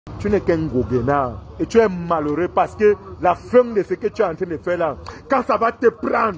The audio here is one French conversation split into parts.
Tu n'es qu'un goguenard et tu es malheureux parce que la fin de ce que tu es en train de faire là, quand ça va te prendre,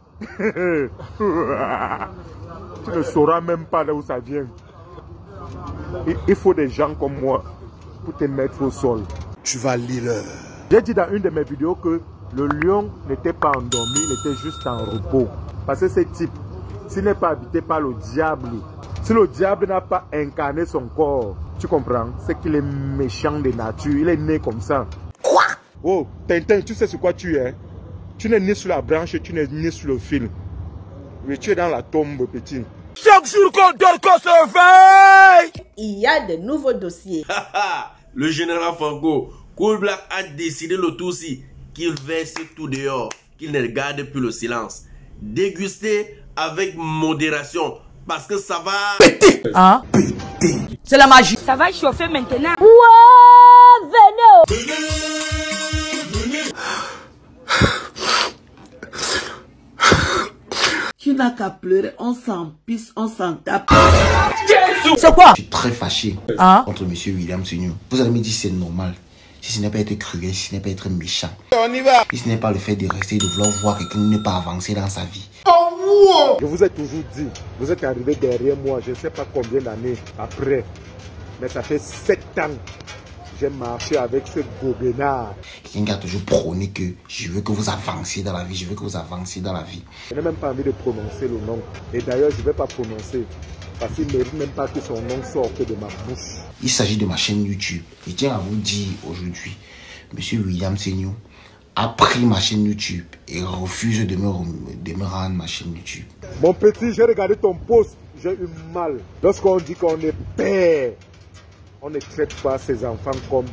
tu ne sauras même pas d'où ça vient. Il faut des gens comme moi pour te mettre au sol. Tu vas lire. J'ai dit dans une de mes vidéos que le lion n'était pas endormi, il était juste en repos. Parce que ce type, s'il n'est pas habité par le diable, si le diable n'a pas incarné son corps, tu comprends? C'est qu'il est méchant de nature, il est né comme ça. Quoi? Oh, Tintin, tu sais sur quoi tu es? Tu n'es ni sur la branche, tu n'es ni sur le fil. Mais tu es dans la tombe, petit. Chaque jour qu'on dort, qu'on se réveille! Il y a de nouveaux dossiers. Le général Franco, Cool Black a décidé le tout-ci qu'il verse tout dehors, qu'il ne garde plus le silence. Déguster avec modération, parce que ça va... Péter! Hein? Péter! C'est la magie. Ça va chauffer maintenant. Wow, venez! Tu n'as qu'à pleurer, on s'en pisse, on s'en tape. C'est quoi? Je suis très fâché contre monsieur William Senior. Vous allez me dire c'est normal. Si ce n'est pas être cruel, si ce n'est pas être méchant. On y va! Si ce n'est pas le fait de rester, de vouloir voir quelqu'un ne pas avancer dans sa vie. Je vous ai toujours dit, vous êtes arrivé derrière moi, je ne sais pas combien d'années après, mais ça fait 7 ans que j'ai marché avec ce goguenard. Quelqu'un qui a toujours prôné que je veux que vous avanciez dans la vie, je veux que vous avanciez dans la vie. Je n'ai même pas envie de prononcer le nom. Et d'ailleurs, je ne vais pas prononcer. Parce qu'il ne mérite même pas que son nom sorte de ma bouche. Il s'agit de ma chaîne YouTube. Je tiens à vous dire aujourd'hui, monsieur William Senior a pris ma chaîne YouTube et refuse de me rendre ma chaîne YouTube. Mon petit, j'ai regardé ton post, j'ai eu mal. Lorsqu'on dit qu'on est père, on ne traite pas ses enfants comme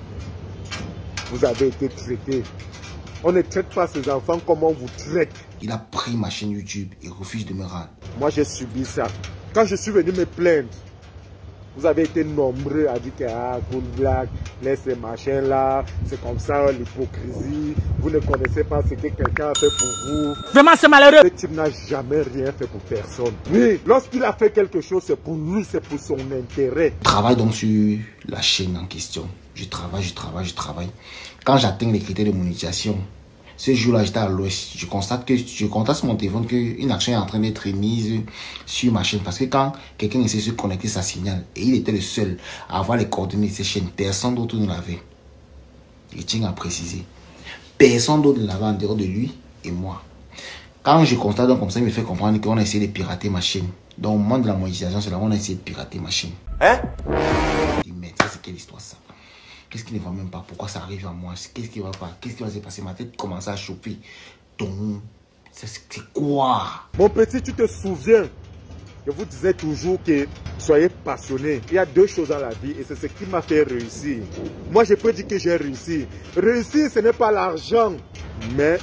vous avez été traités. On ne traite pas ses enfants comme on vous traite. Il a pris ma chaîne YouTube et refuse de me rendre. Moi, j'ai subi ça. Quand je suis venu me plaindre, vous avez été nombreux à dire que Cool Black, laisse ces machins-là, c'est comme ça l'hypocrisie. Vous ne connaissez pas ce que quelqu'un a fait pour vous. Vraiment, c'est malheureux. Ce type n'a jamais rien fait pour personne. Oui, lorsqu'il a fait quelque chose, c'est pour lui, c'est pour son intérêt. Je travaille donc sur la chaîne en question. Je travaille. Quand j'atteins les critères de monétisation, ce jour-là, j'étais à l'ouest. Je constate sur mon téléphone qu'une action est en train d'être mise sur ma chaîne. Parce que quand quelqu'un essaie de se connecter, ça signale. Et il était le seul à avoir les coordonnées de cette chaîne. Personne d'autre ne l'avait. Je tiens à préciser. Personne d'autre ne l'avait en dehors de lui et moi. Quand je constate donc comme ça, il me fait comprendre qu'on a essayé de pirater ma chaîne. Donc au moment de la monétisation, c'est là qu'on a essayé de pirater ma chaîne. Hein? Je dis, mais c'est quelle histoire ça? Qu'est-ce qui ne va même pas? Pourquoi ça arrive à moi? Qu'est-ce qui va pas? Qu'est-ce qui va se passer? Ma tête commence à chauffer. Donc, c'est quoi? Mon petit, tu te souviens, je vous disais toujours que soyez passionné. Il y a deux choses dans la vie et c'est ce qui m'a fait réussir. Moi, je peux dire que j'ai réussi. Réussir, ce n'est pas l'argent, mais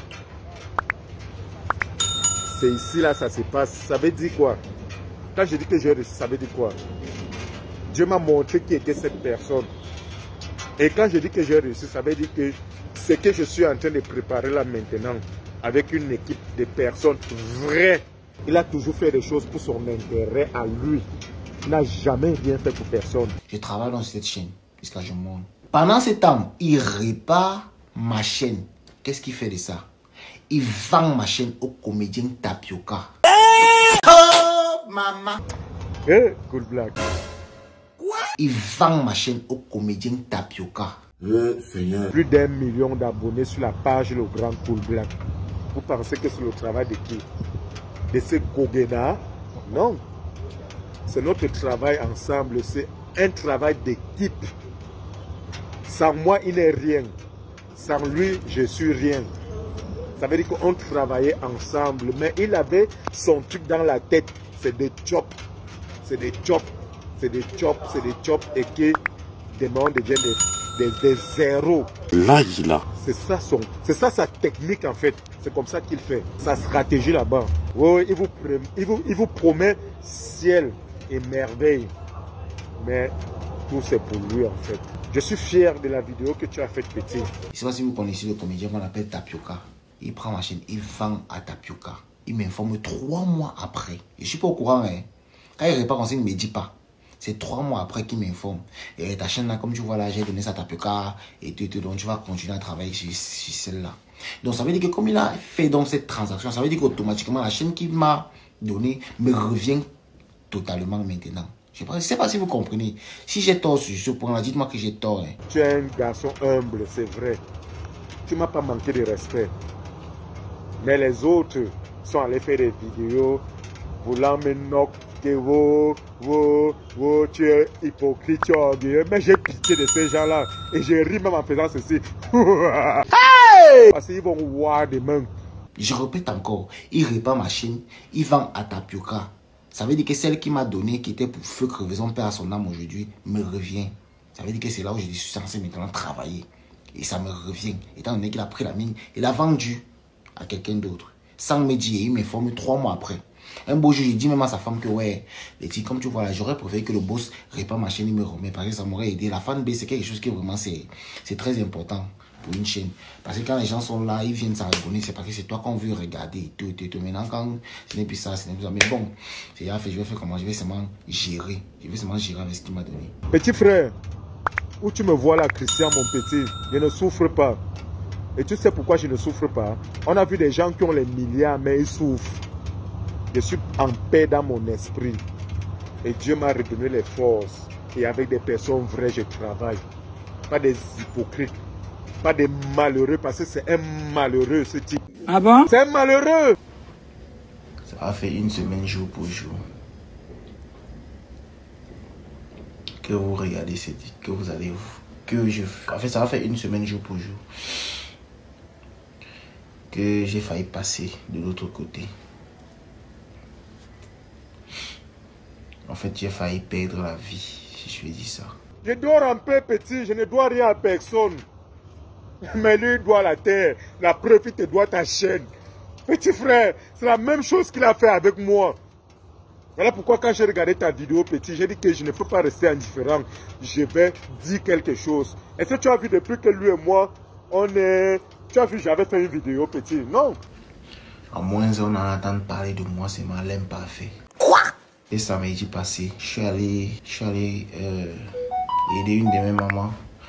c'est ici, là, ça se passe. Ça veut dire quoi? Quand je dis que j'ai réussi, ça veut dire quoi? Dieu m'a montré qui était cette personne. Et quand je dis que j'ai réussi, ça veut dire que ce que je suis en train de préparer là maintenant, avec une équipe de personnes vraies, il a toujours fait des choses pour son intérêt à lui. Il n'a jamais rien fait pour personne. Je travaille dans cette chaîne jusqu'à je monte. Pendant ce temps, il répare ma chaîne. Qu'est-ce qu'il fait de ça? Il vend ma chaîne au comédien Tapioca. Oh, maman! Eh, Cool Black. Il vend ma chaîne au comédien Tapioca. Seigneur. Plus d'1 million d'abonnés sur la page Le Grand Cool Black. Vous pensez que c'est le travail de qui? De ce goguenard? Non. C'est notre travail ensemble. C'est un travail d'équipe. Sans moi, il n'est rien. Sans lui, je suis rien. Ça veut dire qu'on travaillait ensemble. Mais il avait son truc dans la tête. C'est des chops. C'est des chops. C'est des chops, c'est des chops et que demain on devient des zéros. Là. C'est ça sa technique en fait. C'est comme ça qu'il fait. Sa stratégie là-bas. Oui, il vous promet ciel et merveille. Mais tout c'est pour lui en fait. Je suis fier de la vidéo que tu as faite, petit. Je ne sais pas si vous connaissez le comédien qu'on appelle Tapioca. Il prend ma chaîne, il vend à Tapioca. Il m'informe 3 mois après. Je ne suis pas au courant. Hein. Quand il répare, il ne me dit pas. C'est 3 mois après qu'il m'informe. Et ta chaîne là, comme tu vois là, j'ai donné ça à Tapioca et tout, donc tu vas continuer à travailler sur celle-là. Donc ça veut dire que comme il a fait donc cette transaction, ça veut dire qu'automatiquement la chaîne qu'il m'a donné me revient totalement maintenant. Je ne sais pas si vous comprenez. Si j'ai tort sur ce point-là, dites-moi que j'ai tort. Hein. Tu es un garçon humble, c'est vrai. Tu ne m'as pas manqué de respect. Mais les autres sont allés faire des vidéos voulant me knocker. Tu es hypocrite, tu es orgueilleux. Mais j'ai pitié de ces gens-là. Et je ris même en faisant ceci. Hey! Parce qu'ils vont voir des mains. Je répète encore, il répand ma chaîne, il vend à Tapioca. Ça veut dire que celle qui m'a donné, qui était pour Feu Crevaison, Père à son âme aujourd'hui, me revient. Ça veut dire que c'est là où je suis censé maintenant travailler. Et ça me revient. Étant donné qu'il a pris la mine, il a vendu à quelqu'un d'autre. Sans me dire, il m'informe 3 mois après. Un beau jour, il dit même à sa femme que ouais, les filles, comme tu vois là, j'aurais préféré que le boss répand ma chaîne, il me remet. Parce que ça m'aurait aidé. La fanbase, c'est quelque chose qui vraiment, c'est très important pour une chaîne. Parce que quand les gens sont là, ils viennent s'abonner, c'est parce que c'est toi qu'on veut regarder. Tout. Maintenant, quand ce n'est plus ça, ce n'est plus ça. Mais bon, je vais faire comment? Je vais seulement gérer. Je vais seulement gérer avec ce qu'il m'a donné. Petit frère, où tu me vois là, Christian, mon petit, je ne souffre pas. Et tu sais pourquoi je ne souffre pas? On a vu des gens qui ont les milliards, mais ils souffrent. Je suis en paix dans mon esprit. Et Dieu m'a redonné les forces. Et avec des personnes vraies, je travaille. Pas des hypocrites. Pas des malheureux, parce que c'est un malheureux, ce type. Ah bon? C'est un malheureux. Ça a fait 1 semaine jour pour jour que vous regardez cette vidéo, que vous allez, en fait, ça a fait 1 semaine jour pour jour que j'ai failli passer de l'autre côté. En fait, j'ai failli perdre la vie, si je vais dire ça. Je dors un peu petit, je ne dois rien à personne. Mais lui, il doit la terre. La preuve, il te doit ta chaîne. Petit frère, c'est la même chose qu'il a fait avec moi. Voilà pourquoi quand j'ai regardé ta vidéo, petit, j'ai dit que je ne peux pas rester indifférent. Je vais dire quelque chose. Est-ce que tu as vu depuis que lui et moi, on est... Tu as vu, j'avais fait une vidéo, petit. Non. En moins, on en entend parler de moi, c'est ma laine parfait. Quoi? Et samedi passé, je suis allé aider une de mes mamans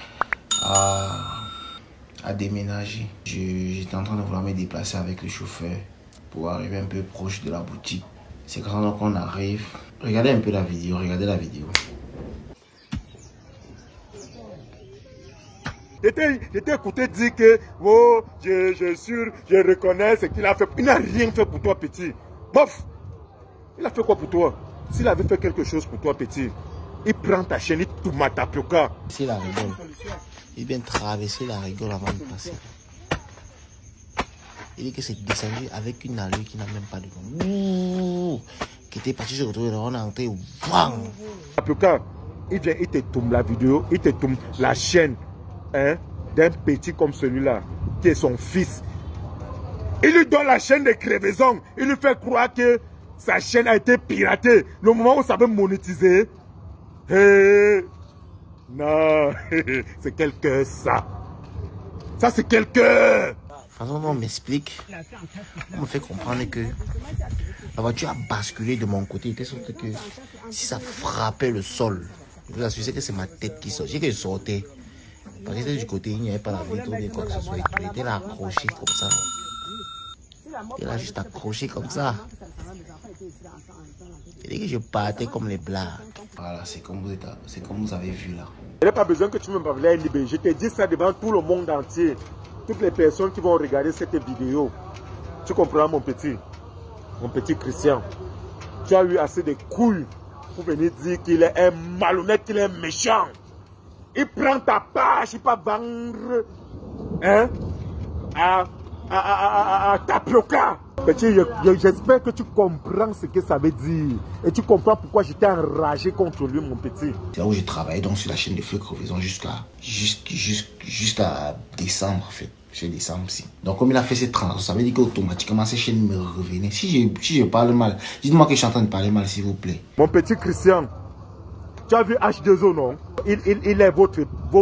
à déménager. J'étais en train de vouloir me déplacer avec le chauffeur pour arriver un peu proche de la boutique. C'est quand on arrive. Regardez un peu la vidéo, regardez la vidéo. J'étais écouté dire que oh, je reconnais ce qu'il a fait. Il n'a rien fait pour toi, petit. Bof! Il a fait quoi pour toi? S'il avait fait quelque chose pour toi, petit, il prend ta chaîne, il te met Tapioca. C'est la rigole. Il vient traverser la rigole avant de passer. Il dit que c'est descendu avec une allure qui n'a même pas de nom. Qui était parti se retrouver dans une entrée. Tapioca, il vient, il te tombe la vidéo, il te tombe la chaîne hein, d'un petit comme celui-là, qui est son fils. Il lui donne la chaîne de crevaison. Il lui fait croire que sa chaîne a été piratée. Le moment où ça veut monétiser. Hey, non, c'est quelqu'un ça. Ça c'est quelqu'un. Façon dont on m'explique, on me fait comprendre que la voiture a basculé de mon côté. De sorte que si ça frappait le sol, je vous assure que c'est ma tête qui sort. J'ai que je sortais. Parce que du côté, il n'y avait pas la vitre ou quoi que ce soit. Il était là accroché comme ça. Il a juste accroché comme ça. Il dit que je partais comme les blagues. Voilà, c'est comme vous avez vu là. Il n'y a pas besoin que tu me parles à LB. Je te dis ça devant tout le monde entier. Toutes les personnes qui vont regarder cette vidéo. Tu comprends mon petit Christian. Tu as eu assez de couilles pour venir dire qu'il est un malhonnête, qu'il est méchant. Il prend ta page, il va vendre hein, à Tapioca. Petit, j'espère que tu comprends ce que ça veut dire. Et tu comprends pourquoi j'étais enragé contre lui, mon petit. C'est là où j'ai travaillé donc sur la chaîne de Feu Crevaison jusqu'à décembre, en fait. Chez décembre aussi. Donc, comme il a fait cette transaction, ça veut dire qu'automatiquement, ces chaînes me revenaient. Si je parle mal, dites-moi que je suis en train de parler mal, s'il vous plaît. Mon petit Christian, tu as vu H2O, non? Il est votre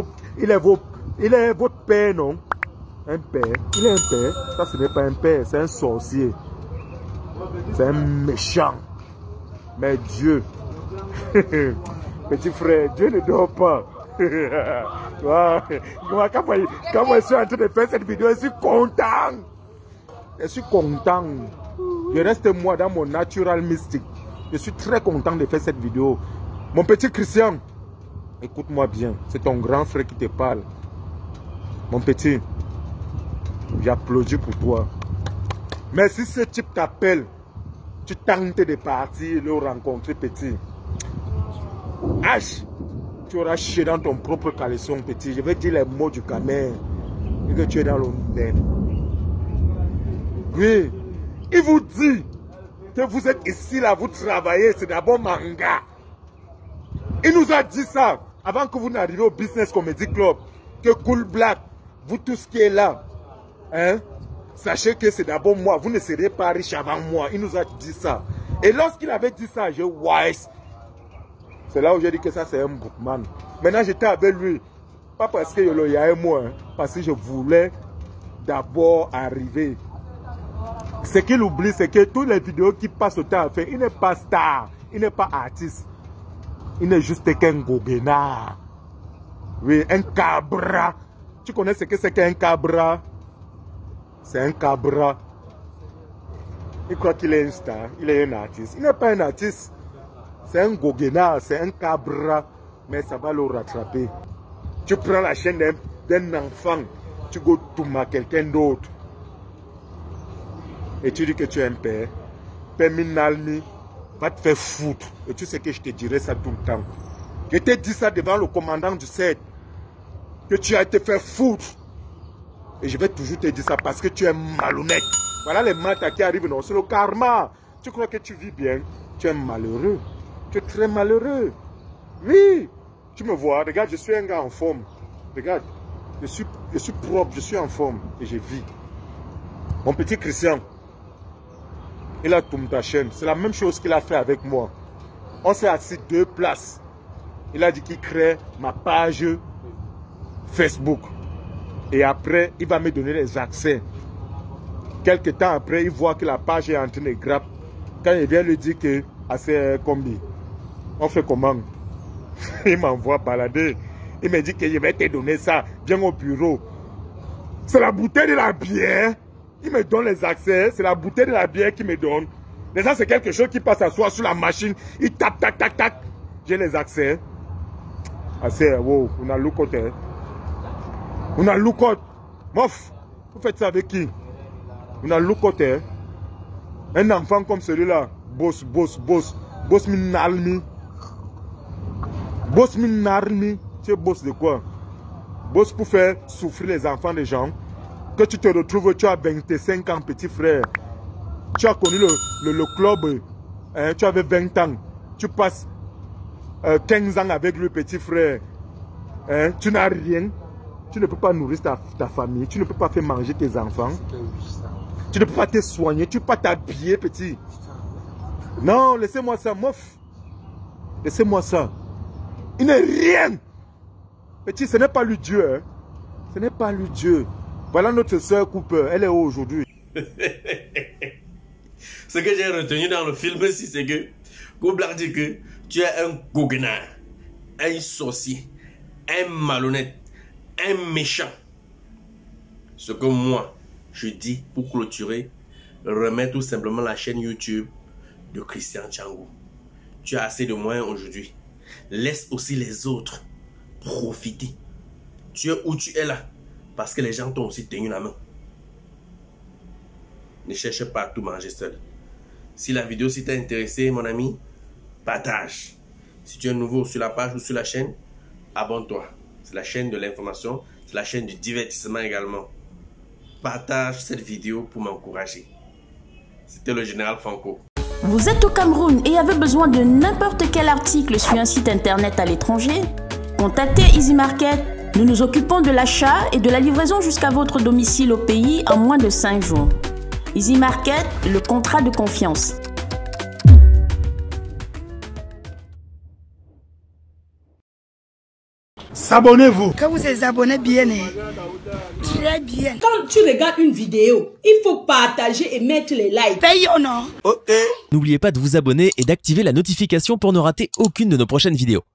père, non? Un père. Il est un père. Ça, ce n'est pas un père, c'est un sorcier. C'est un méchant. Mais Dieu. Petit frère, Dieu ne dort pas. Quand moi je suis en train de faire cette vidéo, je suis content. Je suis content. Je reste moi dans mon natural mystique. Je suis très content de faire cette vidéo. Mon petit Christian, écoute-moi bien. C'est ton grand frère qui te parle. Mon petit, j'applaudis pour toi. Mais si ce type t'appelle, tu tentes de partir et le rencontrer, petit. H, tu auras chié dans ton propre caleçon, petit. Je vais dire les mots du camer. Et que tu es dans l'honnête. Oui, il vous dit que vous êtes ici, là, vous travaillez, c'est d'abord manga. Il nous a dit ça avant que vous n'arriviez au Business Comedy Club. Que Cool Black, vous tous qui est là, hein, sachez que c'est d'abord moi. Vous ne serez pas riche avant moi. Il nous a dit ça. Et lorsqu'il avait dit ça, j'ai wise. C'est là où j'ai dit que ça c'est un bookman. Maintenant j'étais avec lui. Pas parce que il y a moi, hein, parce que je voulais d'abord arriver. Ce qu'il oublie, c'est que toutes les vidéos qui passent au temps à faire, il n'est pas star, il n'est pas artiste. Il n'est juste qu'un goguenard. Oui, un cabra. Tu connais ce que c'est qu'un cabra? C'est un cabra. Il croit qu'il est un star, il est un artiste. Il n'est pas un artiste. C'est un goguenard, c'est un cabra. Mais ça va le rattraper. Tu prends la chaîne d'un enfant, tu go tourner quelqu'un d'autre. Et tu dis que tu es un père. Père Minalmi va te faire foutre. Et tu sais que je te dirai ça tout le temps. Je t'ai dit ça devant le commandant du 7. Que tu as été fait foutre. Et je vais toujours te dire ça parce que tu es malhonnête. Voilà les maths qui arrivent. Non, c'est le karma. Tu crois que tu vis bien. Tu es malheureux. Tu es très malheureux. Oui. Tu me vois. Regarde, je suis un gars en forme. Regarde. Je suis propre. Je suis en forme. Et je vis. Mon petit Christian. Il a tourné ta chaîne. C'est la même chose qu'il a fait avec moi. On s'est assis 2 places. Il a dit qu'il crée ma page Facebook. Et après, il va me donner les accès. Quelque temps après, il voit que la page est en train de grapper. Quand il vient lui dire que c'est combien, on fait comment? Il m'envoie balader. Il me dit que je vais te donner ça. Viens au bureau. C'est la bouteille de la bière. Il me donne les accès, c'est la bouteille de la bière qu'il me donne. Déjà, c'est quelque chose qui passe à soi sur la machine. Il tape, tac, tac, tac. J'ai les accès. Assez, wow, on a loukote. On a loukote. Mof, vous faites ça avec qui? On a loukote. Un enfant comme celui-là. Boss minalmi. Boss minalmi. Tu es boss de quoi? Boss pour faire souffrir les enfants des gens. Que tu te retrouves, tu as 25 ans, petit frère. Tu as connu le club, hein, tu avais 20 ans. Tu passes 15 ans avec lui, petit frère. Hein, tu n'as rien. Tu ne peux pas nourrir ta famille. Tu ne peux pas faire manger tes enfants. Tu ne peux pas te soigner. Tu ne peux pas t'habiller, petit. Non, laissez-moi ça, mof. Laissez-moi ça. Il n'est rien. Petit, ce n'est pas lui Dieu. Hein. Ce n'est pas lui Dieu. Voilà notre soeur Cooper, elle est où aujourd'hui? Ce que j'ai retenu dans le film aussi, c'est que Cool Black dit que tu es un goguenard, un sorcier, un malhonnête, un méchant. Ce que moi, je dis pour clôturer, remets tout simplement la chaîne YouTube de Christian Tchangou. Tu as assez de moyens aujourd'hui. Laisse aussi les autres profiter. Tu es où tu es là. Parce que les gens t'ont aussi tenu la main. Ne cherche pas à tout manger seul. Si la vidéo t'a intéressé, mon ami, partage. Si tu es nouveau sur la page ou sur la chaîne, abonne-toi. C'est la chaîne de l'information, c'est la chaîne du divertissement également. Partage cette vidéo pour m'encourager. C'était le général Franco. Vous êtes au Cameroun et avez besoin de n'importe quel article sur un site internet à l'étranger? Contactez Easy Market. Nous nous occupons de l'achat et de la livraison jusqu'à votre domicile au pays en moins de 5 jours. Easy Market, le contrat de confiance. S'abonnez-vous. Quand vous êtes abonné bien, très bien. Quand tu regardes une vidéo, il faut partager et mettre les likes. Paye ou non? Ok. N'oubliez pas de vous abonner et d'activer la notification pour ne rater aucune de nos prochaines vidéos.